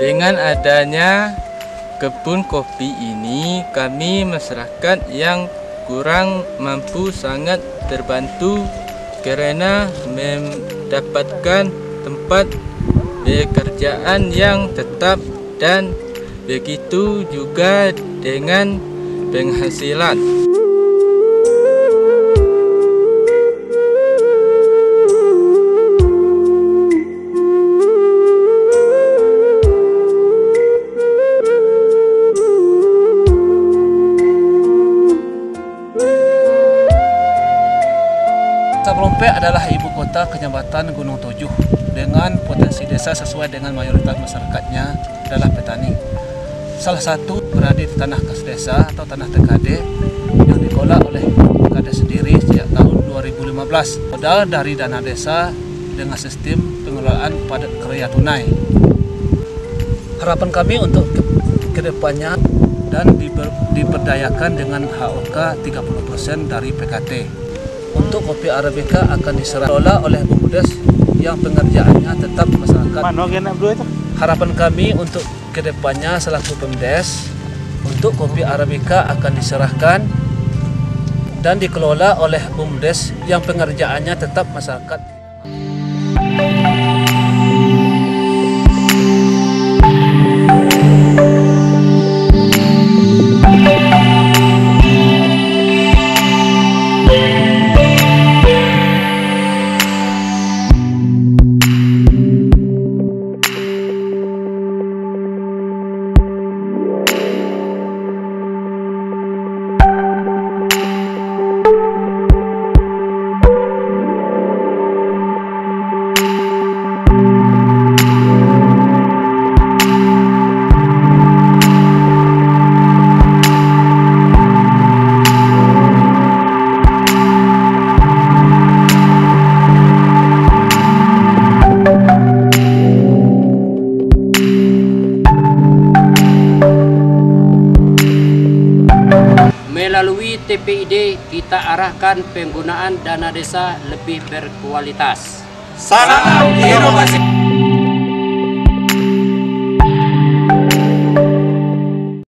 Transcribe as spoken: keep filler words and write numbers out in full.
Dengan adanya kebun kopi ini, kami masyarakat yang kurang mampu sangat terbantu karena mendapatkan tempat pekerjaan yang tetap dan begitu juga dengan penghasilan. Sablompe adalah ibu kota Kecamatan Gunung Tujuh dengan potensi desa sesuai dengan mayoritas masyarakatnya adalah petani. Salah satu berada di tanah kas desa atau tanah T K D yang dikelola oleh T K D sendiri sejak tahun dua ribu lima belas. Modal dari dana desa dengan sistem pengelolaan padat karya tunai. Harapan kami untuk ke kedepannya dan diber diberdayakan dengan H O K tiga puluh persen dari P K T. Untuk kopi Arabica akan diserah oleh BUMDes yang pengerjaannya tetap masyarakat. Harapan kami untuk kedepannya selaku BUMDes, untuk kopi Arabica akan diserahkan dan dikelola oleh BUMDes yang pengerjaannya tetap masyarakat. Melalui T P I D kita arahkan penggunaan dana desa lebih berkualitas. Salam inovasi.